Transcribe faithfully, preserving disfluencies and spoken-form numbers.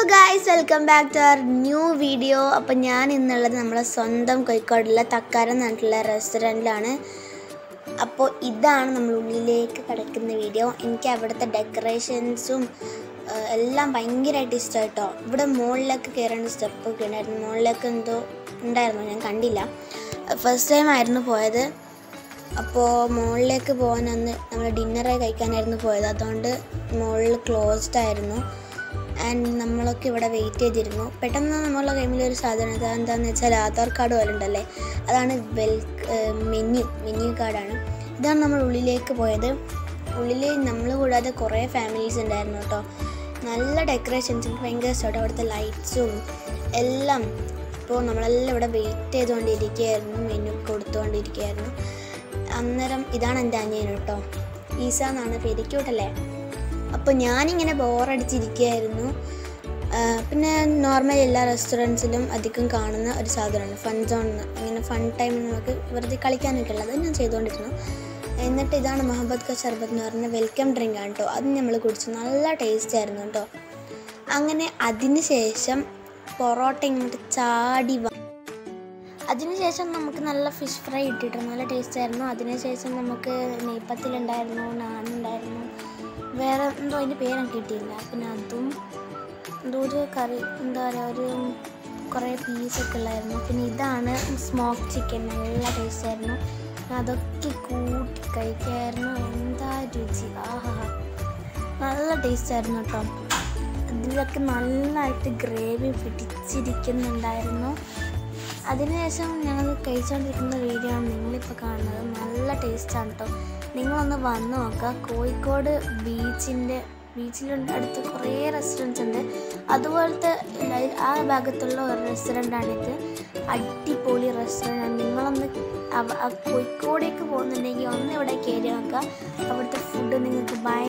guys, welcome back to our new video. അപ്പോൾ ഞാൻ ഇന്നുള്ളത് നമ്മുടെ സ്വന്തം കോഴിക്കോടുള്ള തക്കാരം എന്ന് പറഞ്ഞിട്ടുള്ള റെസ്റ്റോറൻറ്റിലാണ്. അപ്പോൾ ഇതാണ് നമ്മൾ ഉള്ളിലേക്ക് കിടക്കുന്ന വീഡിയോ. എനിക്ക് അവിടുത്തെ ഡെക്കറേഷൻസും എല്ലാം ഭയങ്കരമായിട്ട് ഇഷ്ടമായിട്ടോ. ഇവിടെ മുകളിലേക്ക് കയറേണ്ട സ്റ്റെപ്പൊക്കെ ഉണ്ടായിരുന്നു. മുകളിലേക്ക് എന്തോ ഉണ്ടായിരുന്നു, ഞാൻ കണ്ടില്ല. ഫസ്റ്റ് ടൈം ആയിരുന്നു പോയത്. അപ്പോൾ മുകളിലേക്ക് പോകാൻ അന്ന് നമ്മൾ ഡിന്നറ് കഴിക്കാനായിരുന്നു പോയത്. അതുകൊണ്ട് മുകളിൽ ക്ലോസ്ഡ് ആയിരുന്നു. ആൻഡ് നമ്മളൊക്കെ ഇവിടെ വെയിറ്റ് ചെയ്തിരുന്നു. പെട്ടെന്ന് നമ്മളുടെ കയ്യിൽ ഒരു സാധനം എന്താണെന്ന് വെച്ചാൽ ആധാർ കാർഡ് പോലെ ഉണ്ടല്ലേ, അതാണ് വെൽ മെന്യു മെന്യു കാർഡാണ്. ഇതാണ് നമ്മൾ ഉള്ളിലേക്ക് പോയത്. ഉള്ളിൽ നമ്മൾ കൂടാതെ കുറേ ഫാമിലീസ് ഉണ്ടായിരുന്നു കേട്ടോ. നല്ല ഡെക്കറേഷൻസ്, എനിക്ക് ഭയങ്കര ഇഷ്ടമായിട്ട് അവിടുത്തെ ലൈറ്റ്സും എല്ലാം. ഇപ്പോൾ നമ്മളെല്ലാം ഇവിടെ വെയിറ്റ് ചെയ്തുകൊണ്ടിരിക്കുകയായിരുന്നു, മെനു കൊടുത്തുകൊണ്ടിരിക്കുകയായിരുന്നു. അന്നേരം ഇതാണ് എൻ്റെ അനിയൻ കേട്ടോ, ഈസ എന്നാണ് പേര്, ക്യൂട്ടല്ലേ. അപ്പോൾ ഞാനിങ്ങനെ ബോറടിച്ചിരിക്കുകയായിരുന്നു. പിന്നെ നോർമലി എല്ലാ റെസ്റ്റോറൻറ്റ്സിലും അധികം കാണുന്ന ഒരു സാധനമാണ് ഫൺ സോൺ. ഇങ്ങനെ ഫൺ ടൈം നമുക്ക് വെറുതെ കളിക്കാനൊക്കെ ഉള്ളത് ഞാൻ ചെയ്തുകൊണ്ടിരുന്നു. എന്നിട്ട് ഇതാണ് മുഹബത്ത് ക ഷർബത്ത് എന്ന് പറഞ്ഞ വെൽക്കം ഡ്രിങ്ക് ആണ് കേട്ടോ. അത് നമ്മൾ കുടിച്ചു, നല്ല ടേസ്റ്റ് ആയിരുന്നു കേട്ടോ. അങ്ങനെ അതിന് ശേഷം പൊറോട്ട ഇങ്ങോട്ട് ചാടി വ അതിനുശേഷം നമുക്ക് നല്ല ഫിഷ് ഫ്രൈ ഇട്ടിട്ടുണ്ട്, നല്ല ടേസ്റ്റ് ആയിരുന്നു. അതിനുശേഷം നമുക്ക് നെയ്പ്പത്തിലുണ്ടായിരുന്നു, നാനുണ്ടായിരുന്നു, വേറെ എന്തോ അതിൻ്റെ പേരൊക്കെ കിട്ടിയില്ല. പിന്നെ അതും എന്തോ ഒരു കറി, എന്താ പറയുക, ഒരു കുറേ പീസൊക്കെ ഉള്ളായിരുന്നു. പിന്നെ ഇതാണ് സ്മോക്ക് ചിക്കൻ, നല്ല ടേസ്റ്റ് ആയിരുന്നു. അതൊക്കെ കൂട്ടി കഴിക്കായിരുന്നു, എന്താ രുചി, ആഹാ നല്ല ടേസ്റ്റ് ആയിരുന്നു കേട്ടോ. അതിലൊക്കെ നല്ലതായിട്ട് ഗ്രേവി പിടിച്ചിരിക്കുന്നുണ്ടായിരുന്നു. അതിനുശേഷം ഞങ്ങൾ കഴിച്ചുകൊണ്ടിരിക്കുന്ന വീഡിയോ ആണ് നിങ്ങളിപ്പോൾ കാണുന്നത്. നല്ല ടേസ്റ്റാണ് കേട്ടോ, നിങ്ങളൊന്ന് വന്ന് നോക്കുക. കോഴിക്കോട് ബീച്ചിൻ്റെ ബീച്ചിലുണ്ട് അടുത്ത് കുറേ റെസ്റ്റോറൻറ്റ്സ് ഉണ്ട്. അതുപോലത്തെ ആ ഭാഗത്തുള്ള ഒരു റെസ്റ്റോറൻ്റാണിത്. അടിപൊളി റെസ്റ്റോറൻ്റ്. നിങ്ങളൊന്ന് കോഴിക്കോടേക്ക് പോകുന്നുണ്ടെങ്കിൽ ഒന്ന് ഇവിടെ കയറി നോക്കുക.